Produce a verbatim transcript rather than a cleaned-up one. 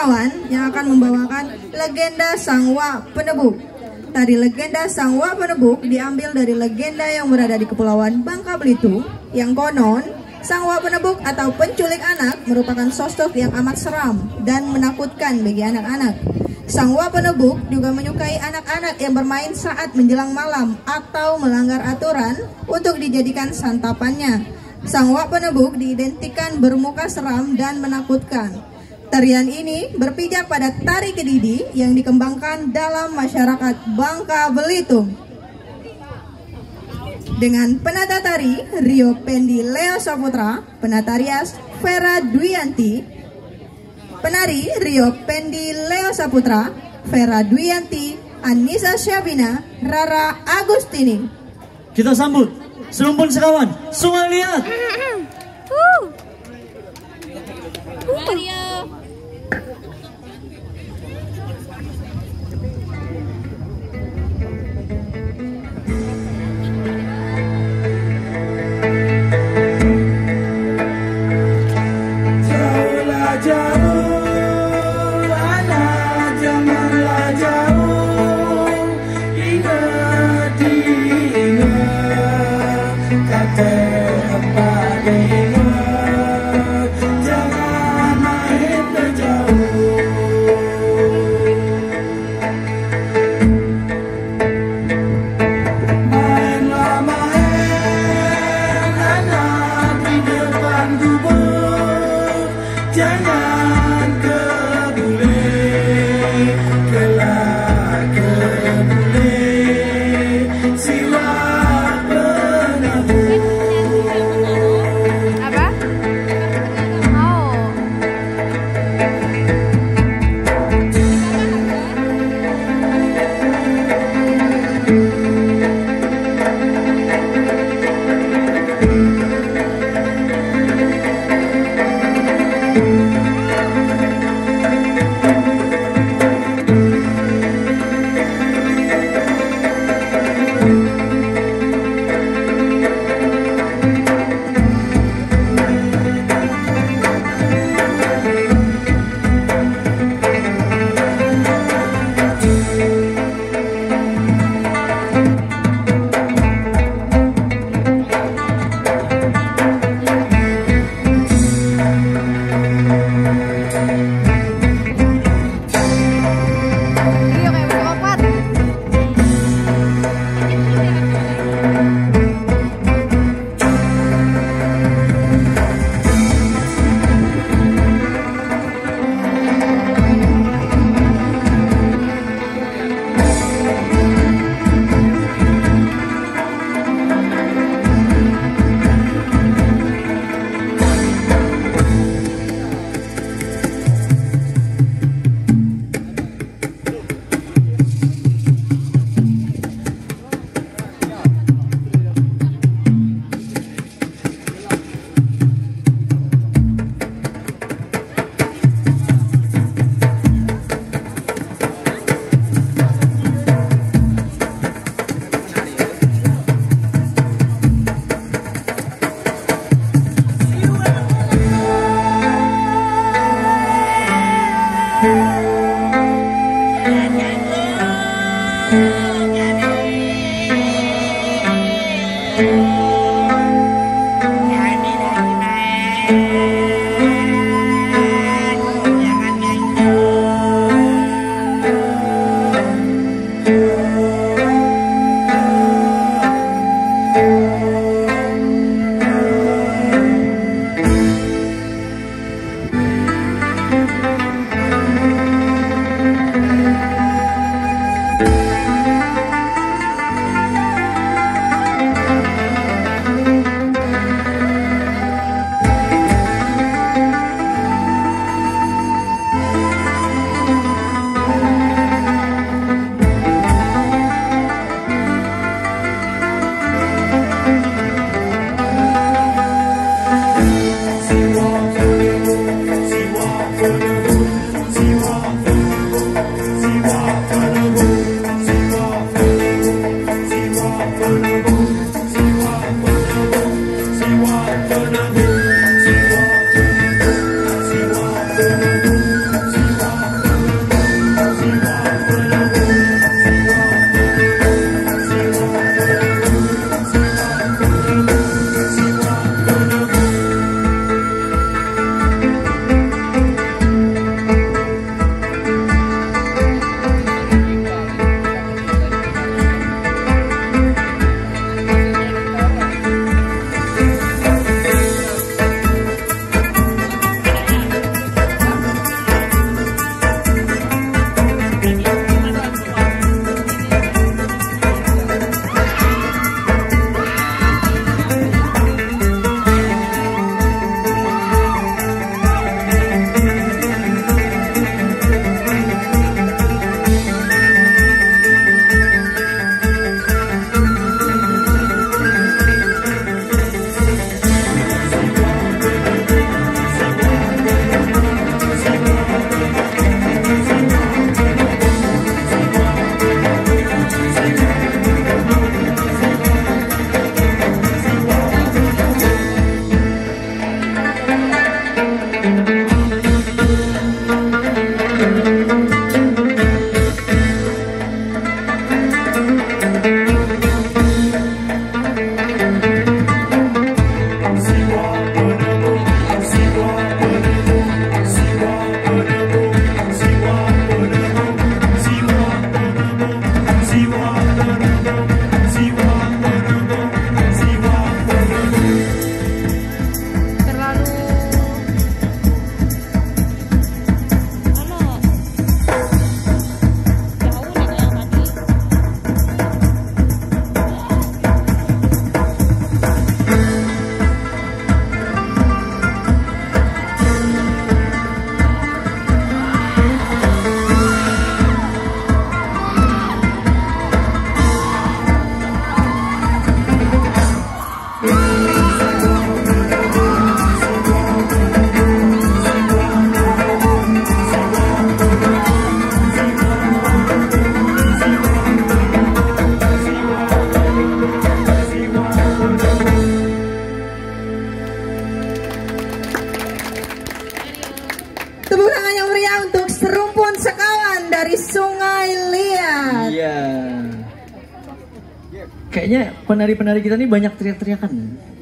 yang akan membawakan legenda Sangwa Penebuk. Tari legenda Sangwa Penebuk diambil dari legenda yang berada di Kepulauan Bangka Belitung, yang konon Sangwa Penebuk atau penculik anak merupakan sosok yang amat seram dan menakutkan bagi anak-anak. Sangwa Penebuk juga menyukai anak-anak yang bermain saat menjelang malam atau melanggar aturan untuk dijadikan santapannya. Sangwa Penebuk diidentikan bermuka seram dan menakutkan. Tarian ini berpijak pada tari kedidi yang dikembangkan dalam masyarakat Bangka Belitung. Dengan penata tari Rio Pendi Leo Saputra, penata rias Vera Dwianti, penari Rio Pendi Leo Saputra, Vera Dwianti, Anissa Syabina, Rara Agustini. Kita sambut Serumpun Sekawan, Sungai Liat. Mario. Jauhlah jauh, anak janganlah jauh, ingat diingat kata apa dari Sungai Liat. Iya. Kayaknya penari-penari kita ini banyak teriak-teriakan.